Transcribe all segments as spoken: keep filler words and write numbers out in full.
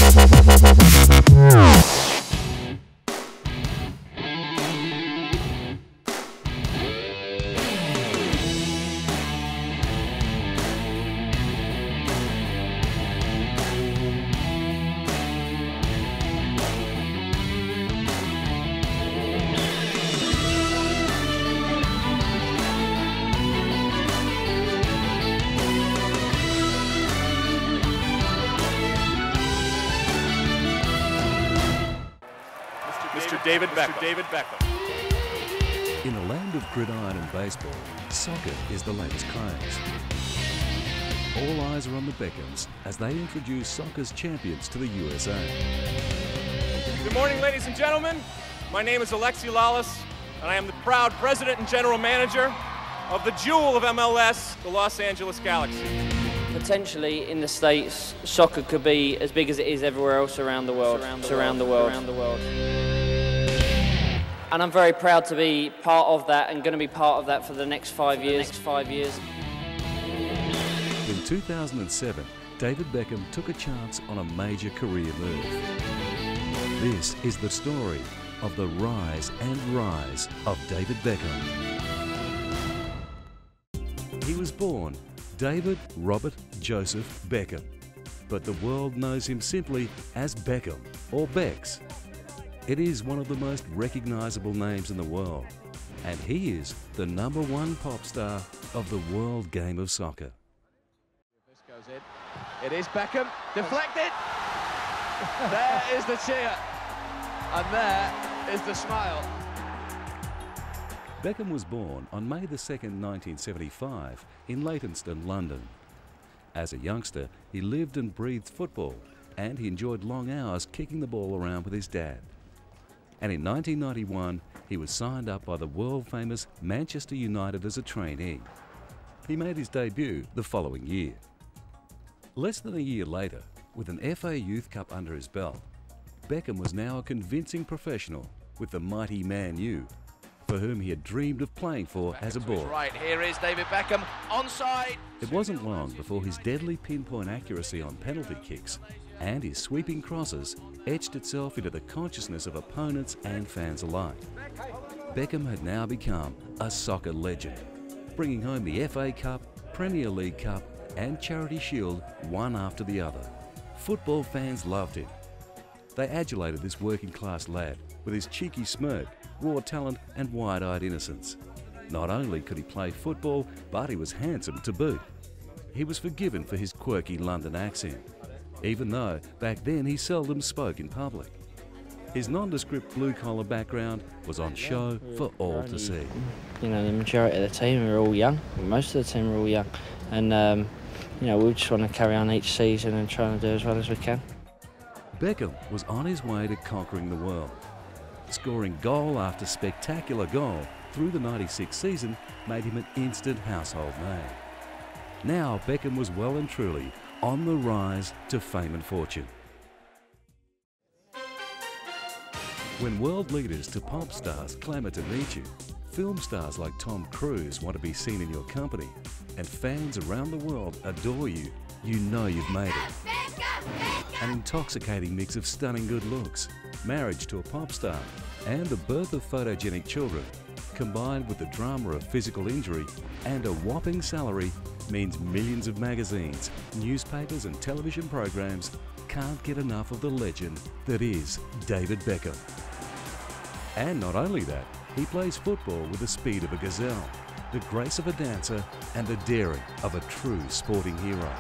Mister David Beckham. David Beckham. In a land of gridiron and baseball, soccer is the latest craze. All eyes are on the Beckhams as they introduce soccer's champions to the U S A. Good morning, ladies and gentlemen. My name is Alexi Lawless, and I am the proud president and general manager of the jewel of M L S, the Los Angeles Galaxy. Potentially in the States, soccer could be as big as it is everywhere else around the world. Around the, around the world. Around the world. And I'm very proud to be part of that and going to be part of that for the next five years. Next five years. In two thousand seven, David Beckham took a chance on a major career move. This is the story of the rise and rise of David Beckham. He was born David Robert Joseph Beckham, but the world knows him simply as Beckham or Bex. It is one of the most recognisable names in the world, and he is the number one pop star of the world game of soccer. This goes in. It is Beckham, deflected. There is the cheer, and there is the smile. Beckham was born on May the second, nineteen seventy-five in Leytonstone, London. As a youngster, he lived and breathed football, and he enjoyed long hours kicking the ball around with his dad. And in nineteen ninety-one, he was signed up by the world-famous Manchester United as a trainee. He made his debut the following year. Less than a year later, with an F A Youth Cup under his belt, Beckham was now a convincing professional with the mighty Man U, for whom he had dreamed of playing for as a boy. Right, here is David Beckham, onside. It wasn't long before his deadly pinpoint accuracy on penalty kicks and his sweeping crosses etched itself into the consciousness of opponents and fans alike. Beckham had now become a soccer legend, bringing home the F A Cup, Premier League Cup and Charity Shield one after the other. Football fans loved him. They adulated this working-class lad with his cheeky smirk, raw talent and wide-eyed innocence. Not only could he play football, but he was handsome to boot. He was forgiven for his quirky London accent, even though back then he seldom spoke in public. His nondescript blue-collar background was on show for all to see. You know, the majority of the team are all young. Most of the team are all young. And, um, you know, we just want to carry on each season and try to do as well as we can. Beckham was on his way to conquering the world. Scoring goal after spectacular goal through the ninety-six season made him an instant household name. Now Beckham was well and truly on the rise to fame and fortune. When world leaders to pop stars clamour to meet you, film stars like Tom Cruise want to be seen in your company, and fans around the world adore you, you know you've made it. An intoxicating mix of stunning good looks, marriage to a pop star, and the birth of photogenic children, combined with the drama of physical injury and a whopping salary, means millions of magazines, newspapers and television programs can't get enough of the legend that is David Beckham. And not only that, he plays football with the speed of a gazelle, the grace of a dancer and the daring of a true sporting hero.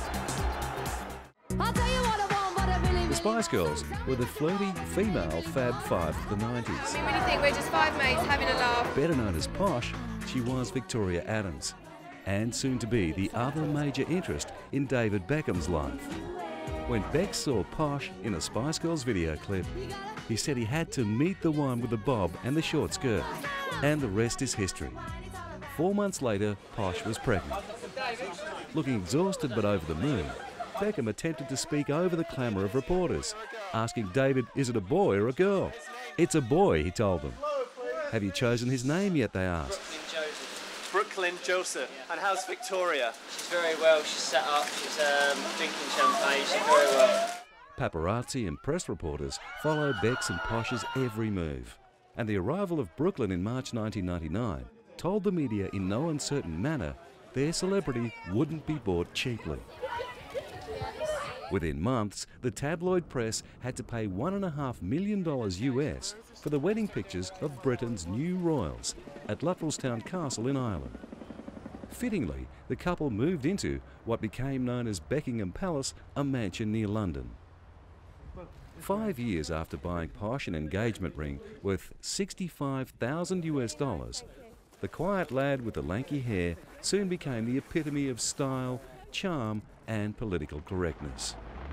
The Spice Girls were the flirty female Fab Five of the nineties. I mean, really think we're just five mates having a laugh. Better known as Posh, she was Victoria Adams, and soon to be the other major interest in David Beckham's life. When Beck saw Posh in a Spice Girls video clip, he said he had to meet the one with the bob and the short skirt, and the rest is history. Four months later, Posh was pregnant. Looking exhausted but over the moon, Beckham attempted to speak over the clamour of reporters, asking David, is it a boy or a girl? It's a boy, he told them. Have you chosen his name yet, they asked. Brooklyn Joseph. Yeah. And how's Victoria? She's very well, she's set up, she's um, drinking champagne, she's very well. Paparazzi and press reporters follow Beck's and Posh's every move, and the arrival of Brooklyn in March nineteen ninety-nine told the media in no uncertain manner their celebrity wouldn't be bought cheaply. Within months, the tabloid press had to pay one and a half million dollars U S for the wedding pictures of Britain's new royals at Luttrellstown Castle in Ireland. Fittingly, the couple moved into what became known as Buckingham Palace, a mansion near London. Five years after buying Posh an engagement ring worth sixty-five thousand U S dollars, the quiet lad with the lanky hair soon became the epitome of style, charm, and political correctness.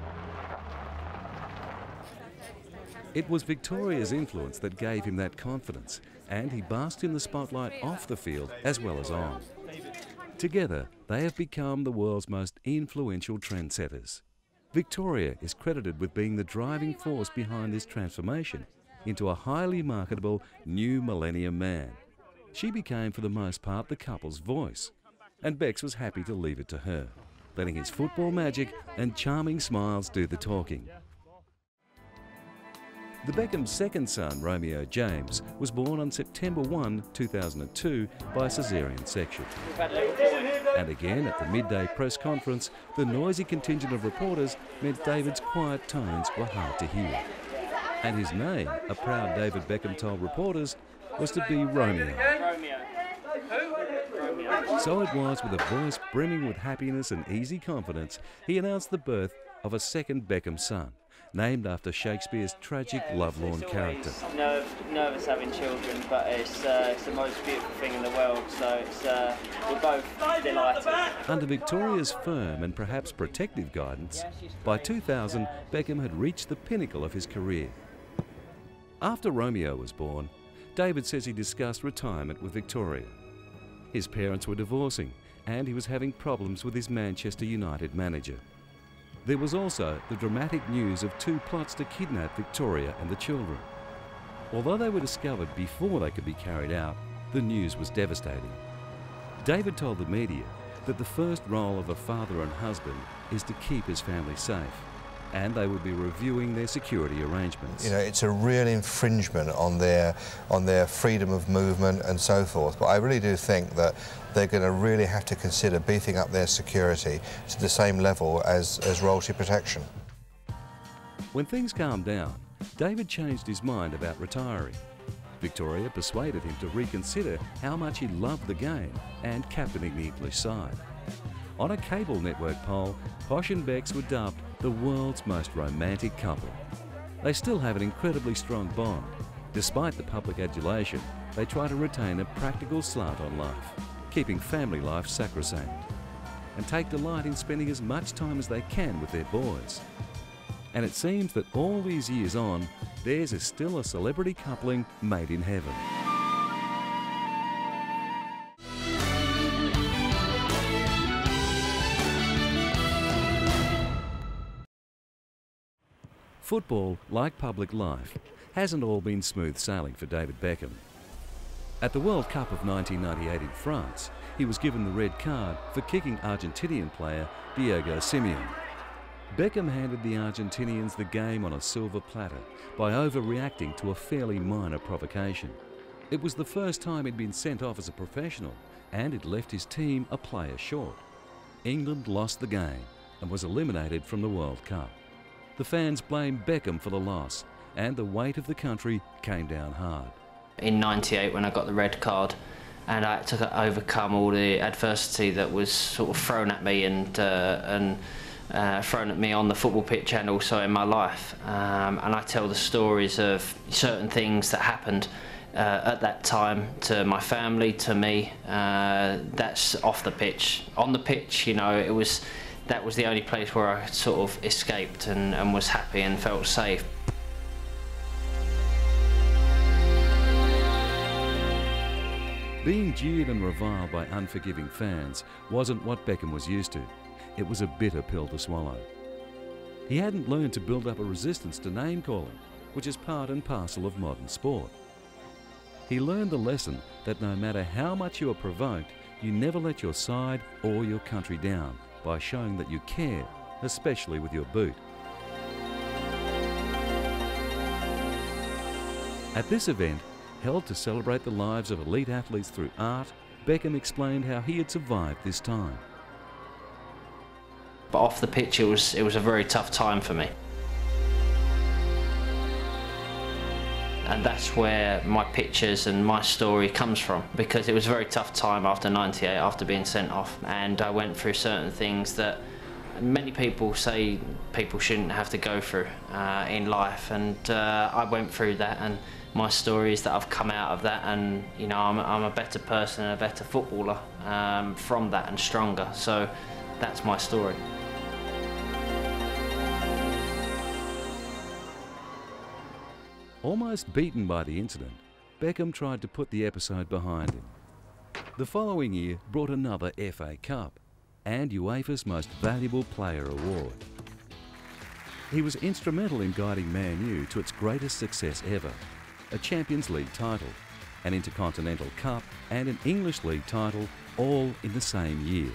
It was Victoria's influence that gave him that confidence, and he basked in the spotlight off the field as well as on. Together, they have become the world's most influential trendsetters. Victoria is credited with being the driving force behind this transformation into a highly marketable new millennium man. She became, for the most part, the couple's voice, and Becks was happy to leave it to her, letting his football magic and charming smiles do the talking. The Beckham's second son, Romeo James, was born on September first, two thousand two by caesarean section. And again at the midday press conference, the noisy contingent of reporters meant David's quiet tones were hard to hear. And his name, a proud David Beckham told reporters, was to be Romeo. So it was with a voice brimming with happiness and easy confidence, he announced the birth of a second Beckham son, named after Shakespeare's tragic lovelorn character. Nerve, nervous having children, but it's, uh, it's the most beautiful thing in the world, so it's, uh, we're both delighted. Under Victoria's firm and perhaps protective guidance, by two thousand, Beckham had reached the pinnacle of his career. After Romeo was born, David says he discussed retirement with Victoria. His parents were divorcing, and he was having problems with his Manchester United manager. There was also the dramatic news of two plots to kidnap Victoria and the children. Although they were discovered before they could be carried out, the news was devastating. David told the media that the first role of a father and husband is to keep his family safe, and they would be reviewing their security arrangements. You know, it's a real infringement on their on their freedom of movement and so forth. But I really do think that they're going to really have to consider beefing up their security to the same level as, as royalty protection. When things calmed down, David changed his mind about retiring. Victoria persuaded him to reconsider how much he loved the game and captaining the English side. On a cable network poll, Posh and Becks were dubbed the world's most romantic couple. They still have an incredibly strong bond. Despite the public adulation, they try to retain a practical slant on life, keeping family life sacrosanct, and take delight in spending as much time as they can with their boys. And it seems that all these years on, theirs is still a celebrity coupling made in heaven. Football, like public life, hasn't all been smooth sailing for David Beckham. At the World Cup of nineteen ninety-eight in France, he was given the red card for kicking Argentinian player Diego Simeone. Beckham handed the Argentinians the game on a silver platter by overreacting to a fairly minor provocation. It was the first time he'd been sent off as a professional, and it left his team a player short. England lost the game and was eliminated from the World Cup. The fans blamed Beckham for the loss, and the weight of the country came down hard. In ninety-eight, when I got the red card, and I had to overcome all the adversity that was sort of thrown at me and uh, and uh, thrown at me on the football pitch and also in my life. Um, and I tell the stories of certain things that happened uh, at that time to my family, to me. Uh, that's off the pitch. On the pitch, you know, it was. That was the only place where I sort of escaped and, and was happy and felt safe. Being jeered and reviled by unforgiving fans wasn't what Beckham was used to. It was a bitter pill to swallow. He hadn't learned to build up a resistance to name-calling, which is part and parcel of modern sport. He learned the lesson that no matter how much you are provoked, you never let your side or your country down by showing that you care, especially with your boot. At this event, held to celebrate the lives of elite athletes through art, Beckham explained how he had survived this time. But off the pitch, it was, it was a very tough time for me. And that's where my pictures and my story comes from, because it was a very tough time after ninety-eight, after being sent off, and I went through certain things that many people say people shouldn't have to go through uh, in life, and uh, I went through that, and my story is that I've come out of that, and you know, I'm, I'm a better person and a better footballer um, from that, and stronger. So that's my story. Almost beaten by the incident, Beckham tried to put the episode behind him. The following year brought another F A Cup and UEFA's Most Valuable Player award. He was instrumental in guiding Man U to its greatest success ever, a Champions League title, an Intercontinental Cup and an English League title, all in the same year.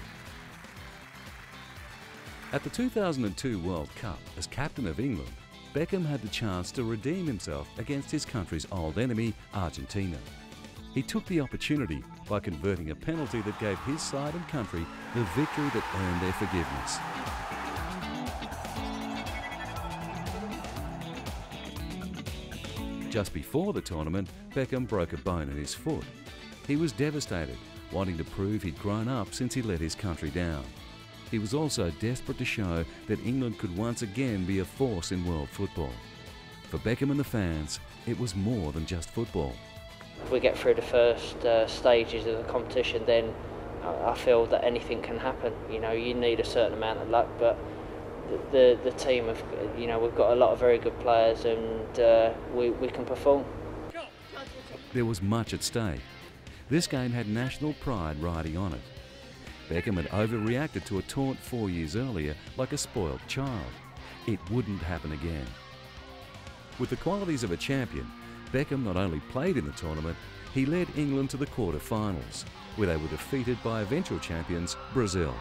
At the two thousand two World Cup, as captain of England, Beckham had the chance to redeem himself against his country's old enemy, Argentina. He took the opportunity by converting a penalty that gave his side and country the victory that earned their forgiveness. Just before the tournament, Beckham broke a bone in his foot. He was devastated, wanting to prove he'd grown up since he let his country down. He was also desperate to show that England could once again be a force in world football. For Beckham and the fans, it was more than just football. If we get through the first uh, stages of the competition, then I feel that anything can happen. You know, you need a certain amount of luck, but the the, the team have, you know, we've got a lot of very good players, and uh, we, we can perform. There was much at stake. This game had national pride riding on it. Beckham had overreacted to a taunt four years earlier like a spoiled child. It wouldn't happen again. With the qualities of a champion, Beckham not only played in the tournament, he led England to the quarter-finals, where they were defeated by eventual champions Brazil.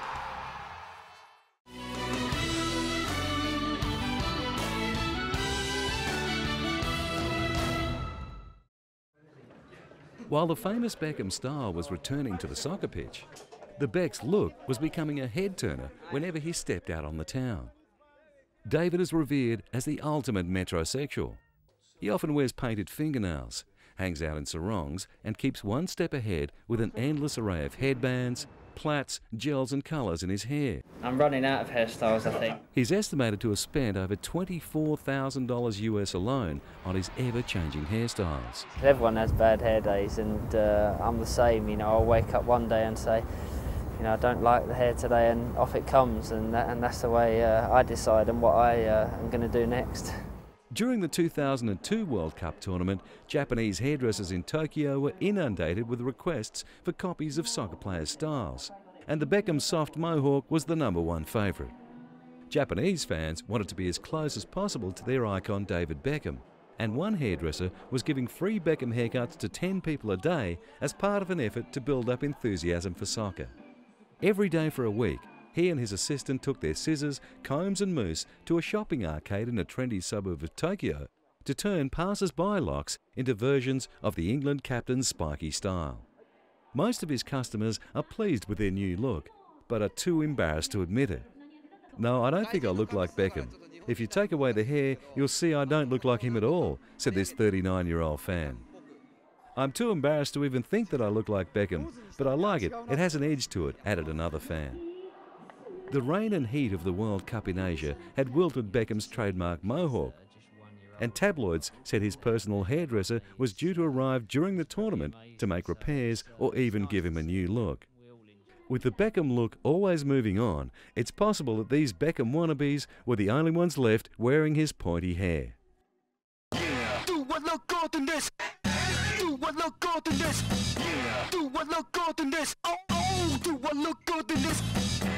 While the famous Beckham style was returning to the soccer pitch, the Beck's look was becoming a head-turner whenever he stepped out on the town. David is revered as the ultimate metrosexual. He often wears painted fingernails, hangs out in sarongs, and keeps one step ahead with an endless array of headbands, plaits, gels and colours in his hair. I'm running out of hairstyles, I think. He's estimated to have spent over twenty-four thousand dollars U S alone on his ever-changing hairstyles. Everyone has bad hair days, and uh, I'm the same. You know, I'll wake up one day and say, you know, I don't like the hair today, and off it comes, and, that, and that's the way uh, I decide on what I uh, am going to do next. During the two thousand two World Cup tournament, Japanese hairdressers in Tokyo were inundated with requests for copies of soccer players' styles, and the Beckham soft mohawk was the number one favourite. Japanese fans wanted to be as close as possible to their icon David Beckham, and one hairdresser was giving free Beckham haircuts to ten people a day as part of an effort to build up enthusiasm for soccer. Every day for a week, he and his assistant took their scissors, combs and mousse to a shopping arcade in a trendy suburb of Tokyo to turn passers-by locks into versions of the England captain's spiky style. Most of his customers are pleased with their new look, but are too embarrassed to admit it. No, I don't think I look like Beckham. If you take away the hair, you'll see I don't look like him at all, said this thirty-nine-year-old fan. I'm too embarrassed to even think that I look like Beckham, but I like it. It has an edge to it, added another fan. The rain and heat of the World Cup in Asia had wilted Beckham's trademark mohawk, and tabloids said his personal hairdresser was due to arrive during the tournament to make repairs or even give him a new look. With the Beckham look always moving on, it's possible that these Beckham wannabes were the only ones left wearing his pointy hair. Yeah. Do what look good in this. Do what look good in this. Yeah. Do what look good in this. Oh, oh, do what look good in this.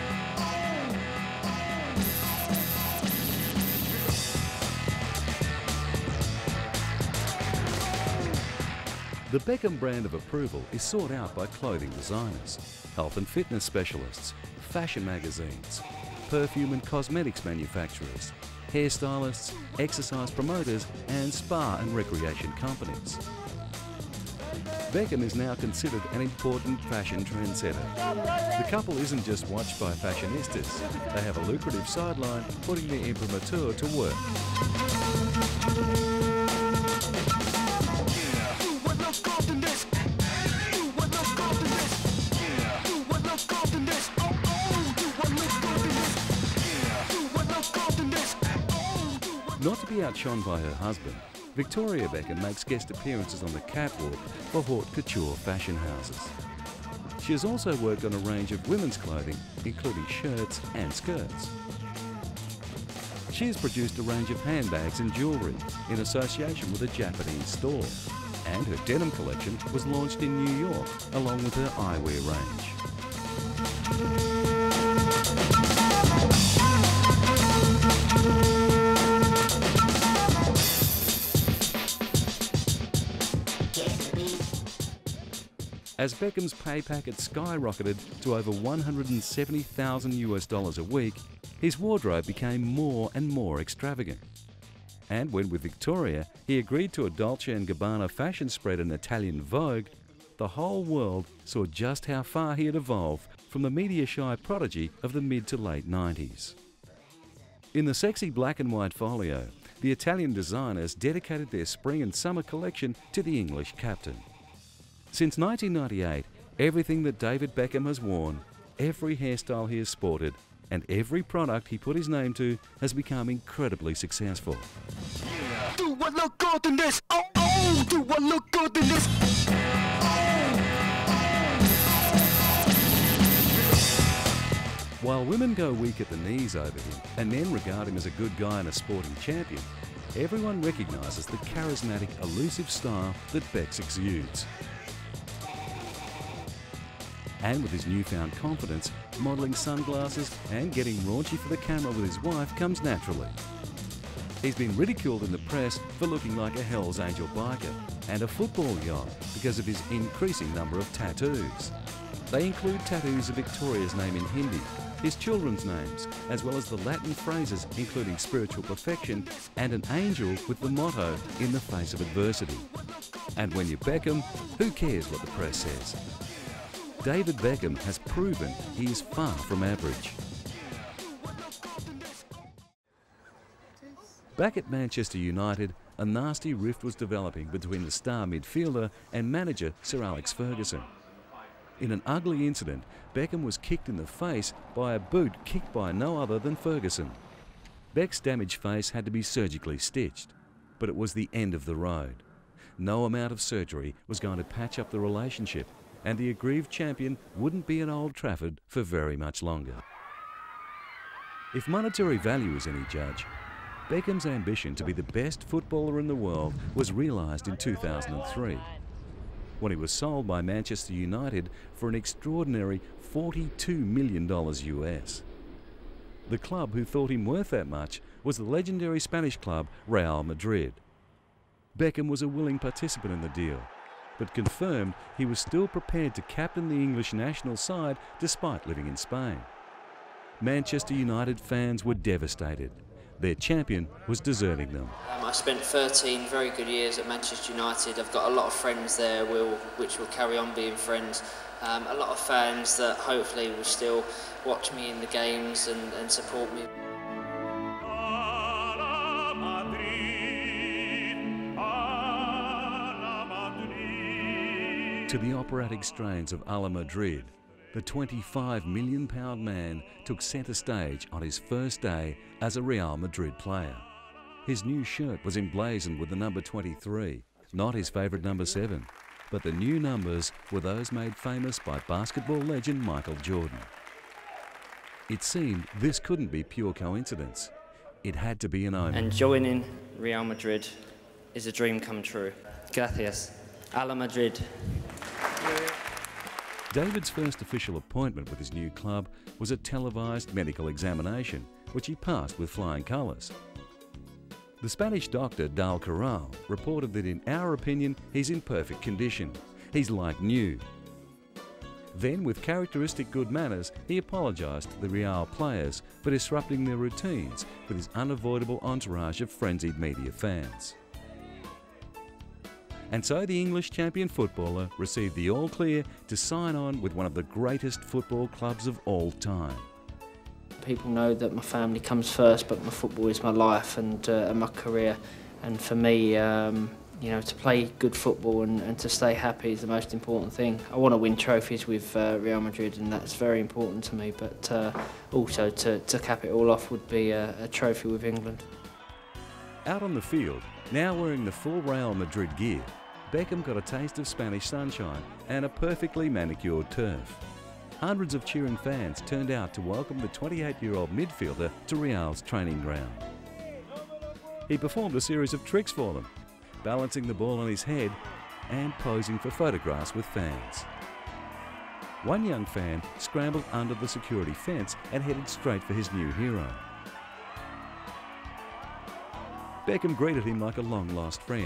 The Beckham brand of approval is sought out by clothing designers, health and fitness specialists, fashion magazines, perfume and cosmetics manufacturers, hairstylists, exercise promoters and spa and recreation companies. Beckham is now considered an important fashion trendsetter. The couple isn't just watched by fashionistas, they have a lucrative sideline putting their imprimatur to work. Not to be outshone by her husband, Victoria Beckham makes guest appearances on the catwalk for haute couture fashion houses. She has also worked on a range of women's clothing, including shirts and skirts. She has produced a range of handbags and jewellery in association with a Japanese store, and her denim collection was launched in New York along with her eyewear range. As Beckham's pay packet skyrocketed to over one hundred seventy thousand US dollars a week, his wardrobe became more and more extravagant. And when with Victoria, he agreed to a Dolce and Gabbana fashion spread in Italian Vogue, the whole world saw just how far he had evolved from the media-shy prodigy of the mid to late nineties. In the sexy black and white folio, the Italian designers dedicated their spring and summer collection to the English captain. Since nineteen ninety-eight, everything that David Beckham has worn, every hairstyle he has sported, and every product he put his name to has become incredibly successful. Do I look good in this? Oh, oh, do I look good in this? While women go weak at the knees over him, and men regard him as a good guy and a sporting champion, everyone recognises the charismatic, elusive style that Becks exudes. And with his newfound confidence, modelling sunglasses and getting raunchy for the camera with his wife comes naturally. He's been ridiculed in the press for looking like a Hell's Angel biker and a football yacht because of his increasing number of tattoos. They include tattoos of Victoria's name in Hindi, his children's names, as well as the Latin phrases including spiritual perfection and an angel with the motto, "In the face of adversity." And when you're Beckham, who cares what the press says? David Beckham has proven he is far from average. Back at Manchester United, a nasty rift was developing between the star midfielder and manager Sir Alex Ferguson. In an ugly incident, Beckham was kicked in the face by a boot kicked by no other than Ferguson. Beck's damaged face had to be surgically stitched, but it was the end of the road. No amount of surgery was going to patch up the relationship, and the aggrieved champion wouldn't be at Old Trafford for very much longer. If monetary value is any judge, Beckham's ambition to be the best footballer in the world was realised in two thousand three, when he was sold by Manchester United for an extraordinary forty-two million dollars U S. The club who thought him worth that much was the legendary Spanish club Real Madrid. Beckham was a willing participant in the deal, but confirmed he was still prepared to captain the English national side despite living in Spain. Manchester United fans were devastated. Their champion was deserting them. Um, I spent thirteen very good years at Manchester United. I've got a lot of friends there will, which will carry on being friends. Um, a lot of fans that hopefully will still watch me in the games and, and support me. To the operatic strains of A la Madrid, the twenty-five million pound man took centre stage on his first day as a Real Madrid player. His new shirt was emblazoned with the number twenty-three, not his favourite number seven, but the new numbers were those made famous by basketball legend Michael Jordan. It seemed this couldn't be pure coincidence. It had to be an omen. And joining Real Madrid is a dream come true. Gracias. A la Madrid. David's first official appointment with his new club was a televised medical examination, which he passed with flying colours. The Spanish doctor Dal Corral reported that in our opinion he's in perfect condition. He's like new. Then, with characteristic good manners, he apologised to the Real players for disrupting their routines with his unavoidable entourage of frenzied media fans. And so the English champion footballer received the all-clear to sign on with one of the greatest football clubs of all time. People know that my family comes first, but my football is my life and, uh, and my career. And for me, um, you know, to play good football and, and to stay happy is the most important thing. I want to win trophies with uh, Real Madrid, and that's very important to me, but uh, also to, to cap it all off would be a, a trophy with England. Out on the field, now wearing the full Real Madrid gear, Beckham got a taste of Spanish sunshine and a perfectly manicured turf. Hundreds of cheering fans turned out to welcome the twenty-eight-year-old midfielder to Real's training ground. He performed a series of tricks for them, balancing the ball on his head and posing for photographs with fans. One young fan scrambled under the security fence and headed straight for his new hero. Beckham greeted him like a long-lost friend,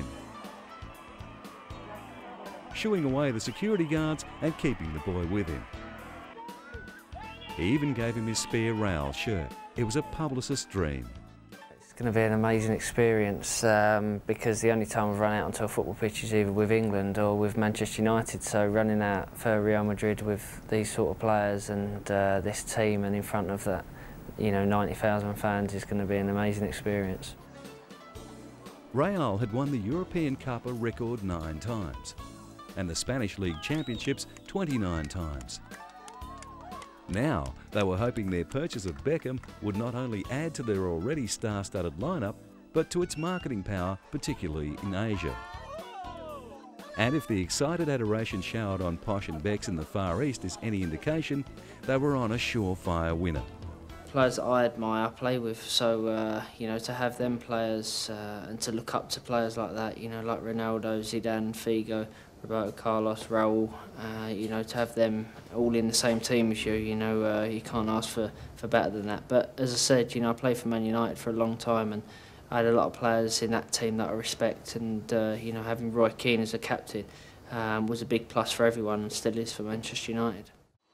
shooing away the security guards and keeping the boy with him. He even gave him his spare Real shirt. It was a publicist's dream. It's going to be an amazing experience um, because the only time I've run out onto a football pitch is either with England or with Manchester United, so running out for Real Madrid with these sort of players and uh, this team and in front of that, you know, ninety thousand fans is going to be an amazing experience. Real had won the European Cup a record nine times and the Spanish League Championships twenty-nine times. Now, they were hoping their purchase of Beckham would not only add to their already star-studded lineup, but to its marketing power, particularly in Asia. And if the excited adoration showered on Posh and Becks in the Far East is any indication, they were on a surefire winner. Players that I admire, I play with, so uh, you know, to have them players uh, and to look up to players like that, you know, like Ronaldo, Zidane, Figo, Roberto Carlos, Raul, uh, you know, to have them all in the same team as you, you know, uh, you can't ask for, for better than that. But as I said, you know, I played for Man United for a long time and I had a lot of players in that team that I respect, and, uh, you know, having Roy Keane as a captain um, was a big plus for everyone and still is for Manchester United.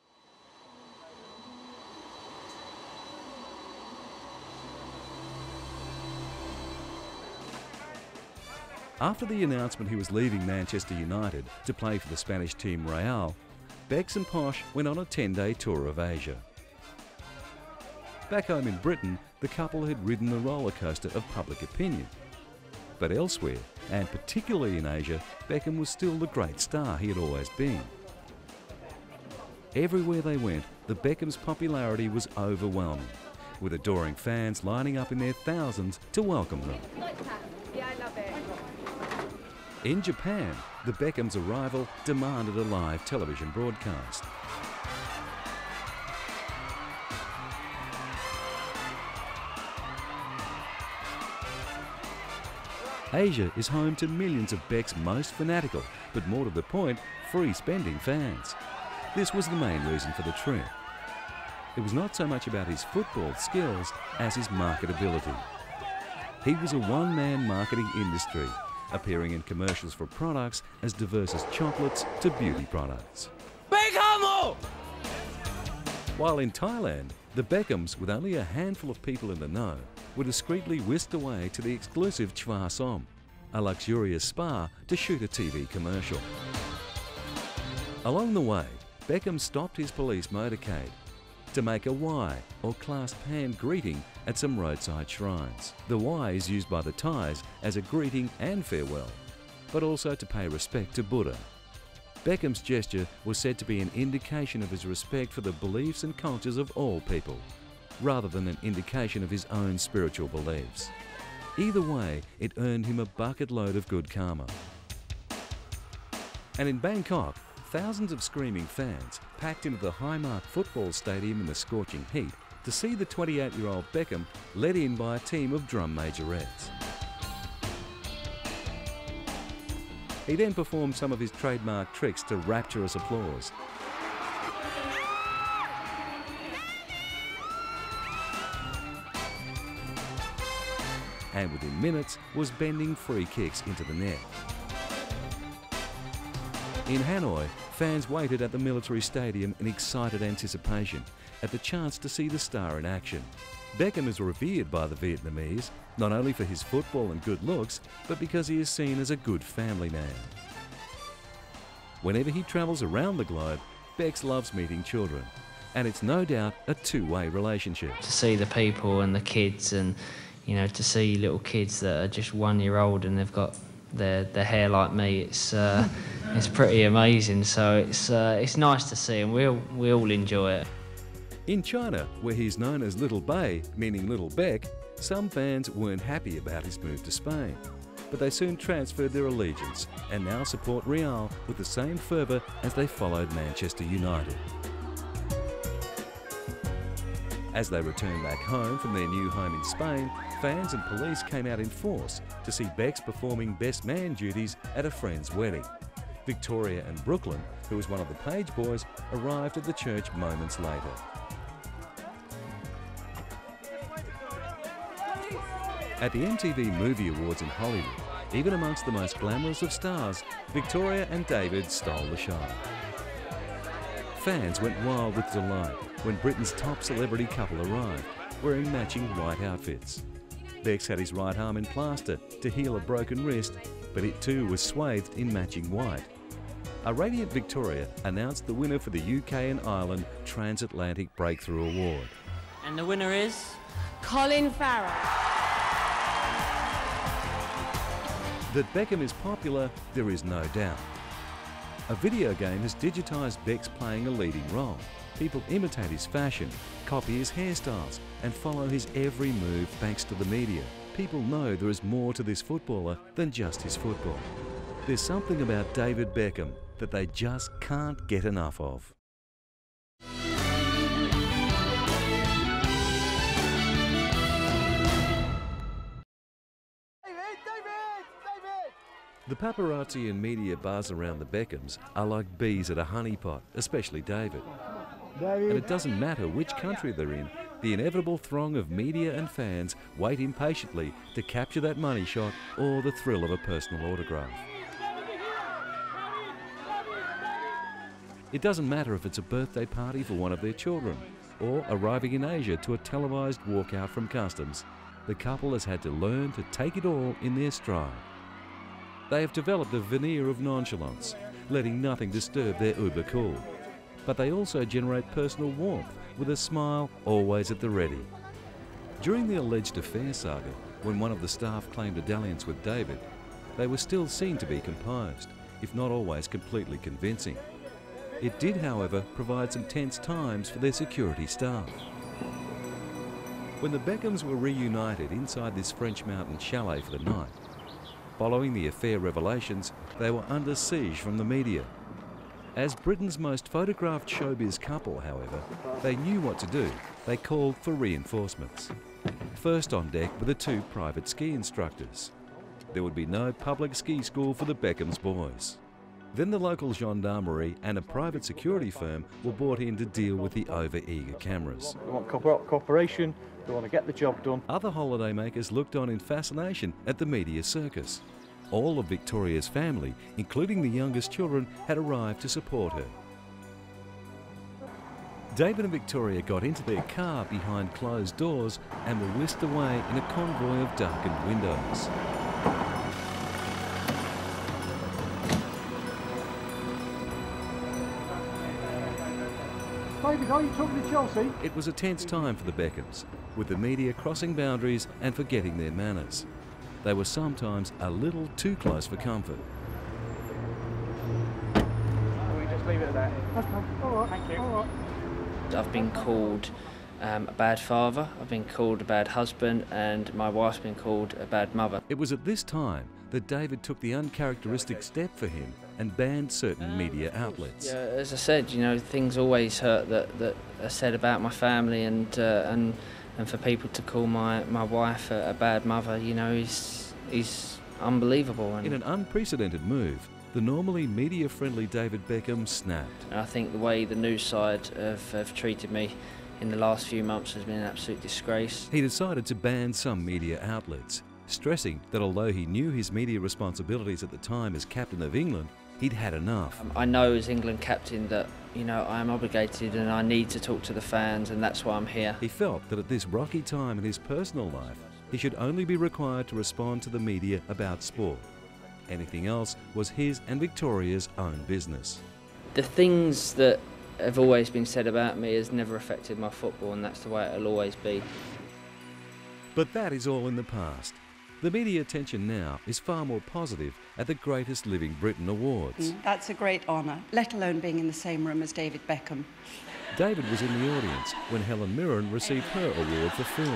After the announcement he was leaving Manchester United to play for the Spanish team Real, Becks and Posh went on a ten-day tour of Asia. Back home in Britain, the couple had ridden the roller coaster of public opinion. But elsewhere, and particularly in Asia, Beckham was still the great star he had always been. Everywhere they went, the Beckhams' popularity was overwhelming, with adoring fans lining up in their thousands to welcome them. Yeah, I love it. In Japan, the Beckhams' arrival demanded a live television broadcast. Asia is home to millions of Beck's most fanatical, but more to the point, free-spending fans. This was the main reason for the trip. It was not so much about his football skills as his marketability. He was a one-man marketing industry, appearing in commercials for products as diverse as chocolates to beauty products. Beckham! While in Thailand, the Beckhams, with only a handful of people in the know, were discreetly whisked away to the exclusive Chua Som, a luxurious spa, to shoot a T V commercial. Along the way, Beckham stopped his police motorcade to make a Y, or clasped hand greeting, at some roadside shrines. The Y is used by the Thais as a greeting and farewell, but also to pay respect to Buddha. Beckham's gesture was said to be an indication of his respect for the beliefs and cultures of all people, rather than an indication of his own spiritual beliefs. Either way, it earned him a bucket load of good karma. And in Bangkok, thousands of screaming fans packed into the Highmark football stadium in the scorching heat to see the twenty-eight-year-old Beckham led in by a team of drum majorettes. He then performed some of his trademark tricks to rapturous applause. And within minutes was bending free kicks into the net. In Hanoi, fans waited at the military stadium in excited anticipation at the chance to see the star in action. Beckham is revered by the Vietnamese, not only for his football and good looks, but because he is seen as a good family man. Whenever he travels around the globe, Bex loves meeting children, and it's no doubt a two-way relationship. To see the people and the kids, and you know, to see little kids that are just one year old and they've got their their hair like me, it's uh, it's pretty amazing. So it's uh, it's nice to see, and we all, we all enjoy it. In China, where he's known as Little Bay, meaning Little Beck, some fans weren't happy about his move to Spain, but they soon transferred their allegiance and now support Real with the same fervour as they followed Manchester United. As they returned back home from their new home in Spain, fans and police came out in force to see Bex performing best man duties at a friend's wedding. Victoria and Brooklyn, who was one of the Page boys, arrived at the church moments later. At the M T V Movie Awards in Hollywood, even amongst the most glamorous of stars, Victoria and David stole the show. Fans went wild with delight when Britain's top celebrity couple arrived, wearing matching white outfits. Bex had his right arm in plaster to heal a broken wrist, but it too was swathed in matching white. A radiant Victoria announced the winner for the U K and Ireland Transatlantic Breakthrough Award. And the winner is Colin Farrell. That Beckham is popular, there is no doubt. A video game has digitised Bex playing a leading role. People imitate his fashion, copy his hairstyles, and follow his every move thanks to the media. People know there is more to this footballer than just his football. There's something about David Beckham that they just can't get enough of. The paparazzi and media buzz around the Beckhams are like bees at a honeypot, especially David. David. And it doesn't matter which country they're in, the inevitable throng of media and fans wait impatiently to capture that money shot or the thrill of a personal autograph. It doesn't matter if it's a birthday party for one of their children or arriving in Asia to a televised walkout from customs. The couple has had to learn to take it all in their stride. They have developed a veneer of nonchalance, letting nothing disturb their uber cool. But they also generate personal warmth with a smile always at the ready. During the alleged affair saga, when one of the staff claimed a dalliance with David, they were still seen to be composed, if not always completely convincing. It did, however, provide some tense times for their security staff. When the Beckhams were reunited inside this French mountain chalet for the night, following the affair revelations, they were under siege from the media. As Britain's most photographed showbiz couple, however, they knew what to do. They called for reinforcements. First on deck were the two private ski instructors. There would be no public ski school for the Beckhams boys. Then the local gendarmerie and a private security firm were brought in to deal with the over-eager cameras. We want co cooperation, we want to get the job done. Other holidaymakers looked on in fascination at the media circus. All of Victoria's family, including the youngest children, had arrived to support her. David and Victoria got into their car behind closed doors and were whisked away in a convoy of darkened windows. David, are you talking to Chelsea? It was a tense time for the Beckhams, with the media crossing boundaries and forgetting their manners. They were sometimes a little too close for comfort. We just leave it at that. Okay, all right. Thank you. All right. I've been called um, a bad father, I've been called a bad husband, and my wife's been called a bad mother. It was at this time that David took the uncharacteristic step for him and banned certain media outlets. Yeah, as I said, you know, things always hurt that, that are said about my family, and uh, and and for people to call my, my wife a, a bad mother, you know, is is unbelievable. And in an unprecedented move, the normally media-friendly David Beckham snapped. I think the way the news side have, have treated me in the last few months has been an absolute disgrace. He decided to ban some media outlets, stressing that although he knew his media responsibilities at the time as captain of England, he'd had enough. I know as England captain that, you know, I am obligated and I need to talk to the fans, and that's why I'm here. He felt that at this rocky time in his personal life, he should only be required to respond to the media about sport. Anything else was his and Victoria's own business. The things that have always been said about me has never affected my football, and that's the way it'll always be. But that is all in the past. The media attention now is far more positive at the Greatest Living Britain Awards. Mm, that's a great honour, let alone being in the same room as David Beckham. David was in the audience when Helen Mirren received her award for film.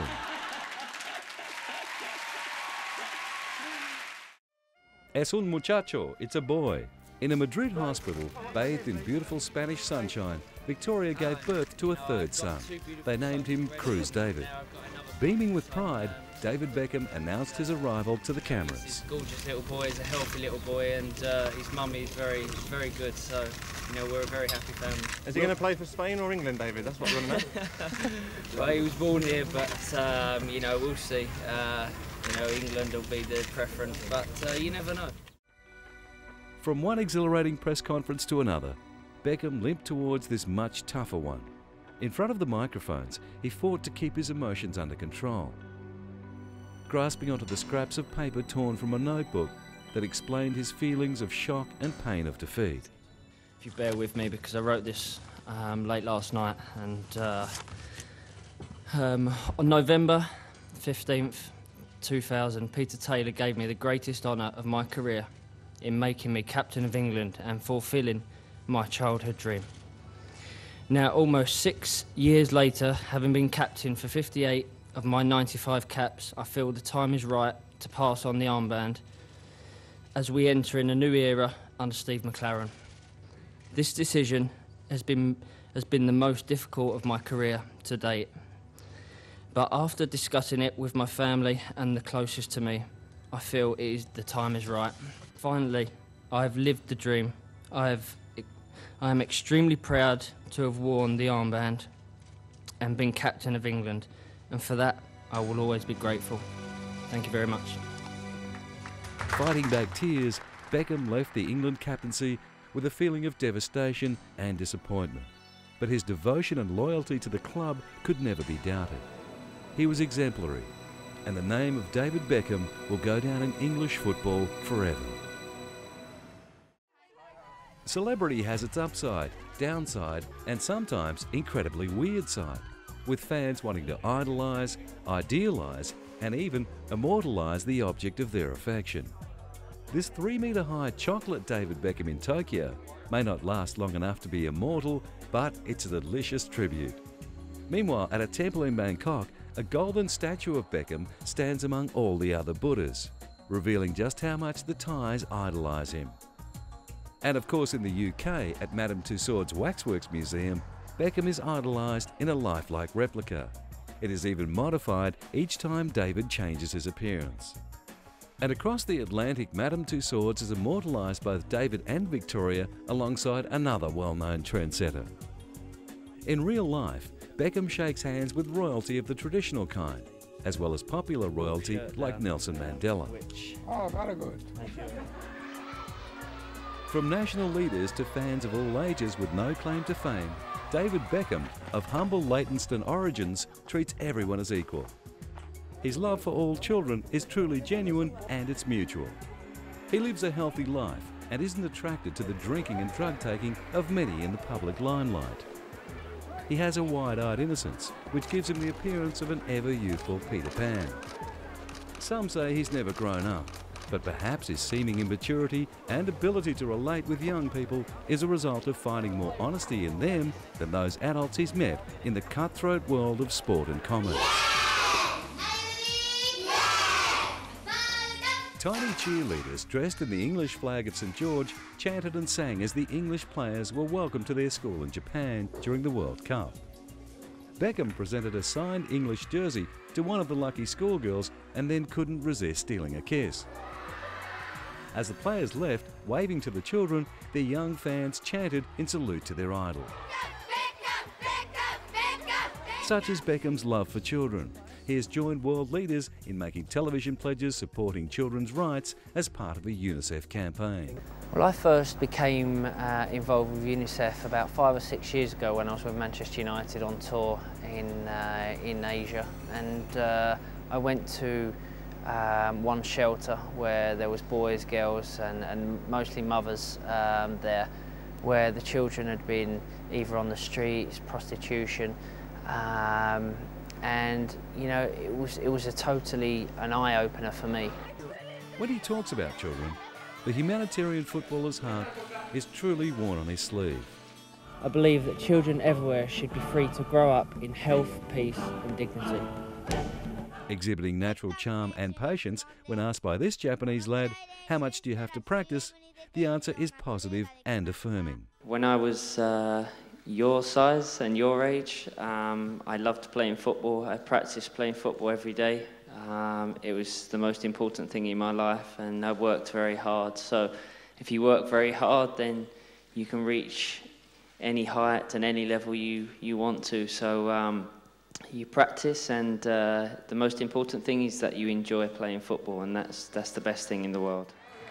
Es un muchacho, it's a boy. In a Madrid hospital, bathed in beautiful Spanish sunshine, Victoria gave birth to a third son. They named him Cruz David. Beaming with pride, David Beckham announced his arrival to the cameras. This gorgeous little boy is a healthy little boy, and uh, his mummy is very, very good, so, you know, we're a very happy family. Is he going to play for Spain or England, David? That's what we want to know. Well, he was born here, but, um, you know, we'll see. Uh, you know, England will be the preference, but uh, you never know. From one exhilarating press conference to another, Beckham limped towards this much tougher one. In front of the microphones, he fought to keep his emotions under control, grasping onto the scraps of paper torn from a notebook that explained his feelings of shock and pain of defeat. If you bear with me, because I wrote this um, late last night, and uh, um, on November fifteenth, two thousand, Peter Taylor gave me the greatest honour of my career in making me captain of England and fulfilling my childhood dream. Now, almost six years later, having been captain for fifty-eight of my ninety-five caps, I feel the time is right to pass on the armband as we enter in a new era under Steve McClaren. This decision has been, has been the most difficult of my career to date. But after discussing it with my family and the closest to me, I feel it is, the time is right. Finally, I have lived the dream. I, have, I am extremely proud to have worn the armband and been captain of England, and for that I will always be grateful. Thank you very much. Fighting back tears, Beckham left the England captaincy with a feeling of devastation and disappointment. But his devotion and loyalty to the club could never be doubted. He was exemplary, and the name of David Beckham will go down in English football forever. Celebrity has its upside, downside, and sometimes incredibly weird side, with fans wanting to idolise, idealise, and even immortalise the object of their affection. This three metre high chocolate David Beckham in Tokyo may not last long enough to be immortal, but it's a delicious tribute. Meanwhile, at a temple in Bangkok, a golden statue of Beckham stands among all the other Buddhas, revealing just how much the Thais idolise him. And of course in the U K, at Madame Tussauds Waxworks Museum, Beckham is idolised in a lifelike replica. It is even modified each time David changes his appearance. And across the Atlantic, Madame Tussauds is immortalised by David and Victoria alongside another well-known trendsetter. In real life, Beckham shakes hands with royalty of the traditional kind, as well as popular royalty like Nelson Mandela. Oh, very good. From national leaders to fans of all ages with no claim to fame, David Beckham, of humble Leytonstone origins, treats everyone as equal. His love for all children is truly genuine and it's mutual. He lives a healthy life and isn't attracted to the drinking and drug-taking of many in the public limelight. He has a wide-eyed innocence, which gives him the appearance of an ever-youthful Peter Pan. Some say he's never grown up, but perhaps his seeming immaturity and ability to relate with young people is a result of finding more honesty in them than those adults he's met in the cutthroat world of sport and commerce. Tiny cheerleaders dressed in the English flag at Saint George chanted and sang as the English players were welcomed to their school in Japan during the World Cup. Beckham presented a signed English jersey to one of the lucky schoolgirls and then couldn't resist stealing a kiss. As the players left, waving to the children, their young fans chanted in salute to their idol. Such is Beckham's love for children. he has joined world leaders in making television pledges supporting children's rights as part of a UNICEF campaign. Well, I first became uh, involved with UNICEF about five or six years ago when I was with Manchester United on tour in, uh, in Asia, and uh, I went to um, one shelter where there was boys, girls and, and mostly mothers um, there, where the children had been either on the streets, prostitution, um, and you know, it was, it was a totally an eye-opener for me. When he talks about children, the humanitarian footballer's heart is truly worn on his sleeve. I believe that children everywhere should be free to grow up in health, peace and dignity. Exhibiting natural charm and patience, when asked by this Japanese lad, how much do you have to practice, the answer is positive and affirming. When I was uh, your size and your age, um, I loved playing football. I practiced playing football every day. Um, it was the most important thing in my life, and I worked very hard. So if you work very hard, then you can reach any height and any level you, you want to. So um, you practice, and uh, the most important thing is that you enjoy playing football, and that's, that's the best thing in the world.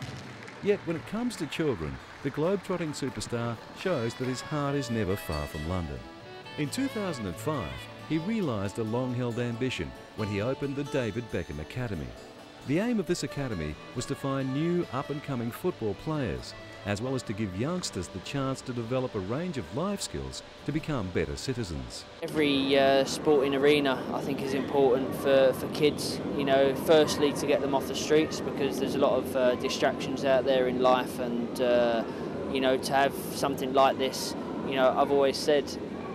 Yet when it comes to children, the globe-trotting superstar shows that his heart is never far from London. In two thousand five, he realised a long-held ambition when he opened the David Beckham Academy. The aim of this academy was to find new up-and-coming football players, as well as to give youngsters the chance to develop a range of life skills to become better citizens. Every uh, sporting arena, I think, is important for, for kids, you know, firstly to get them off the streets, because there's a lot of uh, distractions out there in life, and uh, you know, to have something like this, you know, I've always said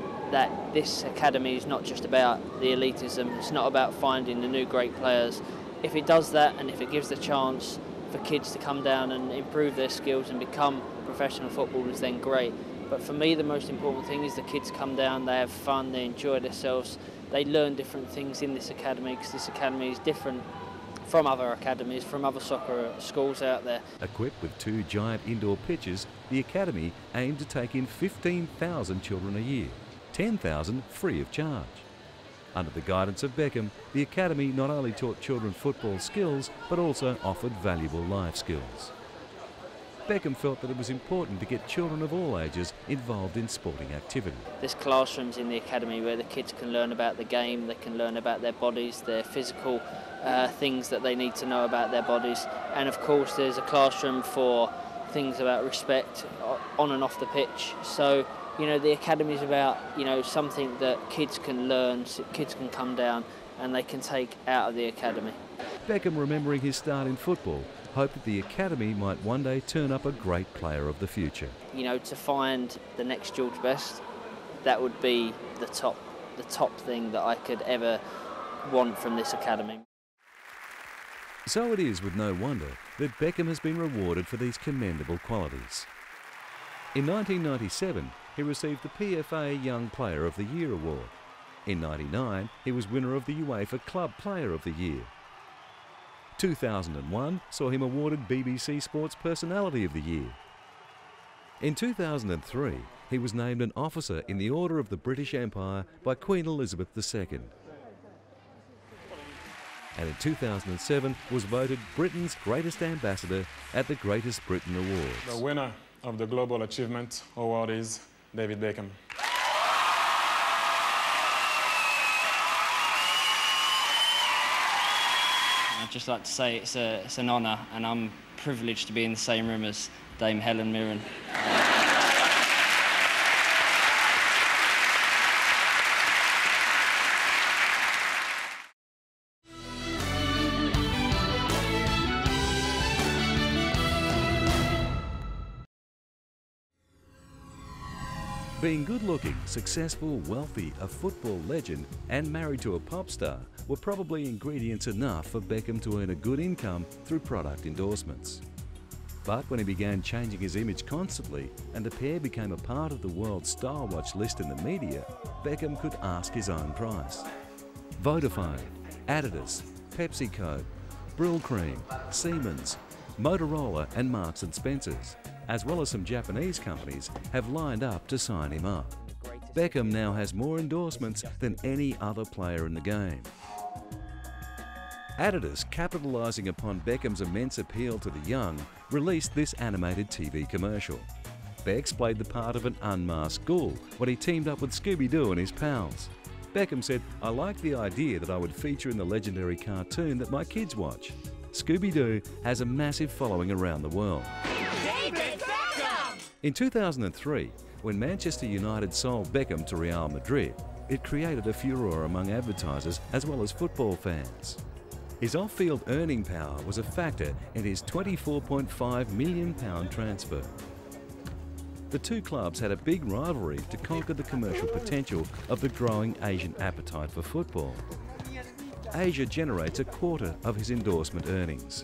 that this academy is not just about the elitism, it's not about finding the new great players. If it does that, and if it gives the chance for kids to come down and improve their skills and become professional footballers, then great. But for me, the most important thing is the kids come down, they have fun, they enjoy themselves, they learn different things in this academy, because this academy is different from other academies, from other soccer schools out there. Equipped with two giant indoor pitches, the academy aimed to take in fifteen thousand children a year, ten thousand free of charge. Under the guidance of Beckham, the academy not only taught children football skills, but also offered valuable life skills. Beckham felt that it was important to get children of all ages involved in sporting activity. There's classrooms in the academy where the kids can learn about the game, they can learn about their bodies, their physical uh, things that they need to know about their bodies. And of course there's a classroom for things about respect on and off the pitch. So, you know, the academy is about, you know, something that kids can learn, kids can come down and they can take out of the academy. Beckham, remembering his start in football, hoped that the academy might one day turn up a great player of the future. You know, to find the next George Best, that would be the top, the top thing that I could ever want from this academy. So it is with no wonder that Beckham has been rewarded for these commendable qualities. In nineteen ninety-seven, he received the P F A Young Player of the Year award. In ninety-nine, he was winner of the UEFA Club Player of the Year. two thousand one saw him awarded B B C Sports Personality of the Year. In two thousand three, he was named an officer in the Order of the British Empire by Queen Elizabeth the Second. And in two thousand seven was voted Britain's greatest ambassador at the Greatest Britain Awards. The winner of the Global Achievement Award is David Beckham. I'd just like to say it's, a, it's an honour, and I'm privileged to be in the same room as Dame Helen Mirren. Being good-looking, successful, wealthy, a football legend and married to a pop star were probably ingredients enough for Beckham to earn a good income through product endorsements. But when he began changing his image constantly and the pair became a part of the world's Style Watch list in the media, Beckham could ask his own price. Vodafone, Adidas, PepsiCo, Brylcreem, Siemens, Motorola and Marks and Spencer's, as well as some Japanese companies, have lined up to sign him up. Beckham now has more endorsements than any other player in the game. Adidas, capitalising upon Beckham's immense appeal to the young, released this animated T V commercial. Becks played the part of an unmasked ghoul when he teamed up with Scooby-Doo and his pals. Beckham said, "I like the idea that I would feature in the legendary cartoon that my kids watch." Scooby-Doo has a massive following around the world. David Beckham! In two thousand three, when Manchester United sold Beckham to Real Madrid, it created a furore among advertisers as well as football fans. His off-field earning power was a factor in his twenty-four point five million pound transfer. The two clubs had a big rivalry to conquer the commercial potential of the growing Asian appetite for football. Asia generates a quarter of his endorsement earnings.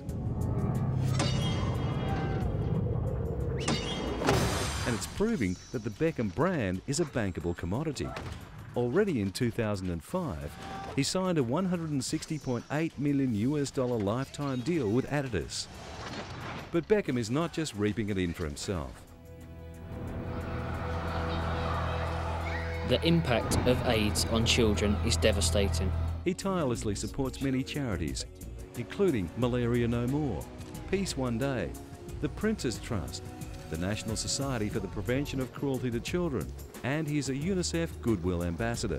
And it's proving that the Beckham brand is a bankable commodity. Already in two thousand five, he signed a one hundred sixty point eight million US dollar lifetime deal with Adidas. But Beckham is not just reaping it in for himself. The impact of AIDS on children is devastating. He tirelessly supports many charities, including Malaria No More, Peace One Day, the Prince's Trust, the National Society for the Prevention of Cruelty to Children, and he's a UNICEF Goodwill Ambassador.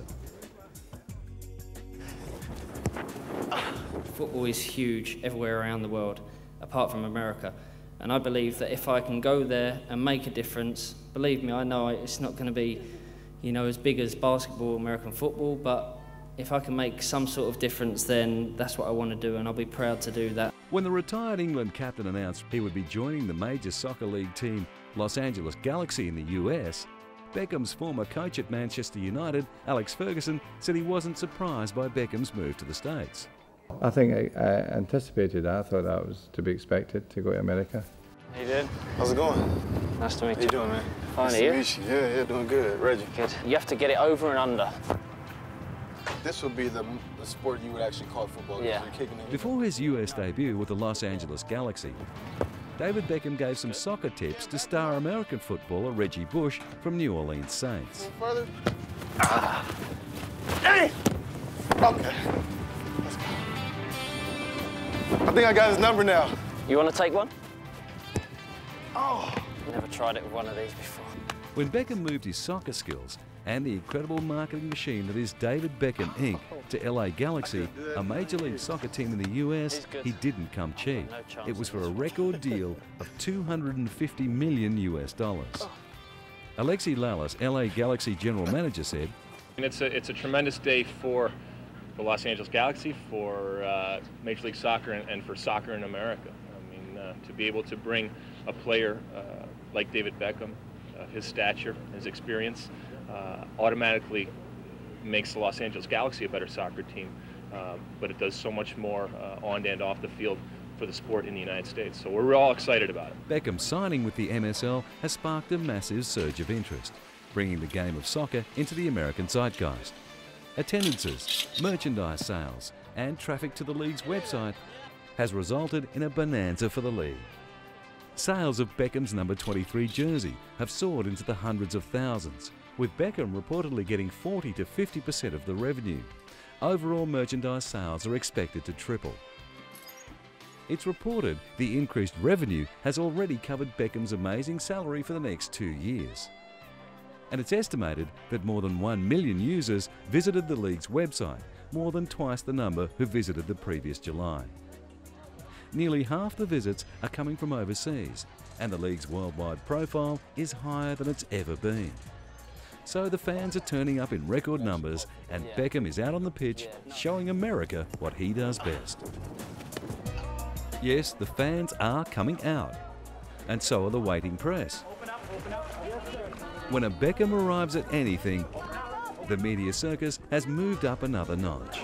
Football is huge everywhere around the world, apart from America. And I believe that if I can go there and make a difference, believe me, I know it's not going to be, you know, as big as basketball, American football, but if I can make some sort of difference, then that's what I want to do, and I'll be proud to do that. When the retired England captain announced he would be joining the major soccer league team Los Angeles Galaxy in the U S, Beckham's former coach at Manchester United, Alex Ferguson, said he wasn't surprised by Beckham's move to the States. I think I, I anticipated that. I thought that was to be expected, to go to America. Hey, Dad. How's it going? Nice to meet you. How you doing, man? Fine, nice are you? to meet you. Yeah, yeah, doing good. Reggie. Good. You have to get it over and under. This would be the, the sport you would actually call football. Yeah. You're kicking it. Before his U S debut with the Los Angeles Galaxy, David Beckham gave some soccer tips to star American footballer Reggie Bush from New Orleans Saints. A little further. Ah. Hey! Okay. Let's go. I think I got his number now. You want to take one? Oh. Never tried it with one of these before. When Beckham moved his soccer skills and the incredible marketing machine that is David Beckham Incorporated to L A Galaxy, a Major League Soccer team in the U S, he didn't come cheap. It was for a record deal of two hundred fifty million US dollars. Alexi Lalas, L A Galaxy general manager, said, And it's a, it's a tremendous day for the Los Angeles Galaxy, for uh, Major League Soccer, and, and for soccer in America. I mean, uh, to be able to bring a player uh, like David Beckham, uh, his stature, his experience, uh, automatically makes the Los Angeles Galaxy a better soccer team, uh, but it does so much more uh, on and off the field for the sport in the United States. So we're all excited about it. Beckham signing with the M S L has sparked a massive surge of interest, bringing the game of soccer into the American zeitgeist. Attendances, merchandise sales, and traffic to the league's website has resulted in a bonanza for the league. Sales of Beckham's number twenty-three jersey have soared into the hundreds of thousands, with Beckham reportedly getting forty to fifty percent of the revenue. Overall merchandise sales are expected to triple. It's reported the increased revenue has already covered Beckham's amazing salary for the next two years. And it's estimated that more than one million users visited the league's website, more than twice the number who visited the previous July. Nearly half the visits are coming from overseas, and the league's worldwide profile is higher than it's ever been. So the fans are turning up in record numbers, and Beckham is out on the pitch showing America what he does best. Yes, the fans are coming out, and so are the waiting press. When a Beckham arrives at anything, the media circus has moved up another notch.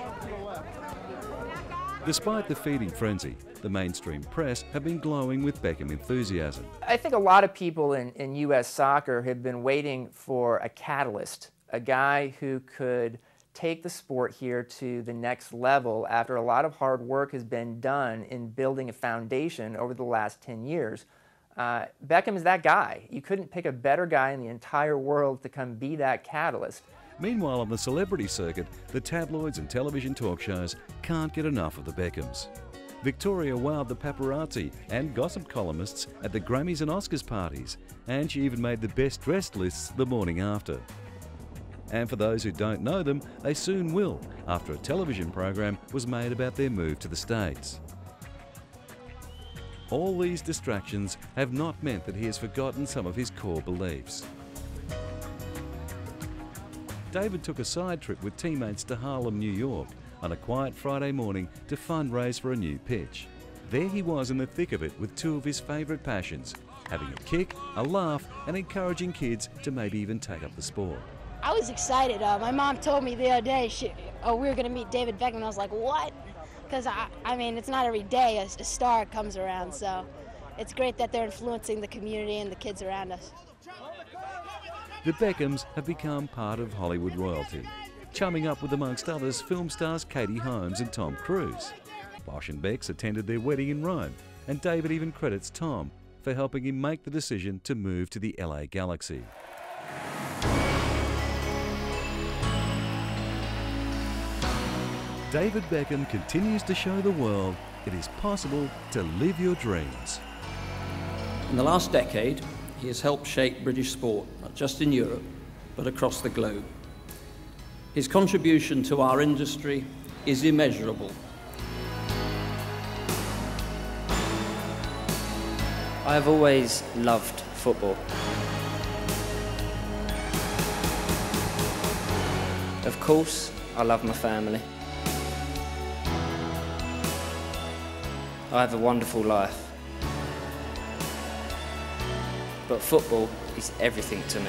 Despite the feeding frenzy, the mainstream press have been glowing with Beckham enthusiasm. I think a lot of people in, in U S soccer have been waiting for a catalyst, a guy who could take the sport here to the next level after a lot of hard work has been done in building a foundation over the last ten years. Uh, Beckham is that guy. You couldn't pick a better guy in the entire world to come be that catalyst. Meanwhile, on the celebrity circuit, the tabloids and television talk shows can't get enough of the Beckhams. Victoria wowed the paparazzi and gossip columnists at the Grammys and Oscars parties, and she even made the best dressed lists the morning after. And for those who don't know them, they soon will, after a television program was made about their move to the States. All these distractions have not meant that he has forgotten some of his core beliefs. David took a side trip with teammates to Harlem, New York, on a quiet Friday morning to fundraise for a new pitch. There he was in the thick of it with two of his favourite passions, having a kick, a laugh, and encouraging kids to maybe even take up the sport. I was excited. Uh, my mom told me the other day, she, oh, we were going to meet David Beckham, and I was like, what? Because, I, I mean, it's not every day a, a star comes around, so it's great that they're influencing the community and the kids around us. The Beckhams have become part of Hollywood royalty, chumming up with, amongst others, film stars Katie Holmes and Tom Cruise. Bosch and Becks attended their wedding in Rome, and David even credits Tom for helping him make the decision to move to the L A Galaxy. David Beckham continues to show the world it is possible to live your dreams. In the last decade, he has helped shape British sport, not just in Europe, but across the globe. His contribution to our industry is immeasurable. I have always loved football. Of course, I love my family. I have a wonderful life. But football is everything to me.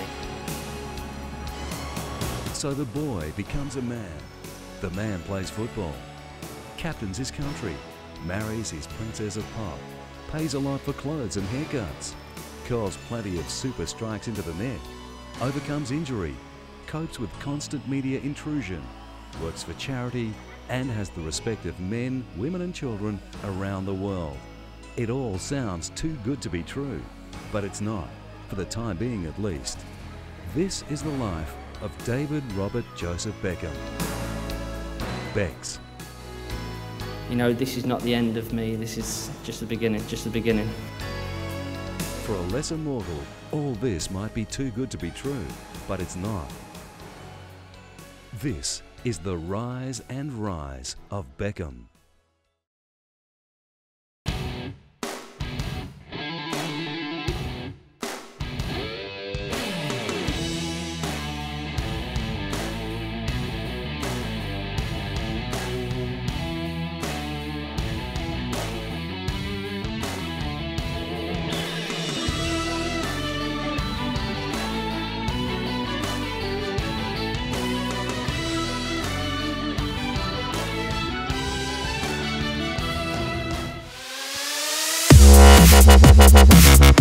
So the boy becomes a man. The man plays football, captains his country, marries his princess of pop, pays a lot for clothes and haircuts, curls plenty of super strikes into the net, overcomes injury, copes with constant media intrusion, works for charity, and has the respect of men, women and children around the world. It all sounds too good to be true, but it's not, for the time being at least. This is the life of David Robert Joseph Beckham. Becks. You know, this is not the end of me, this is just the beginning, just the beginning. For a lesser mortal, all this might be too good to be true, but it's not. This is the rise and rise of Beckham. We'll be right back.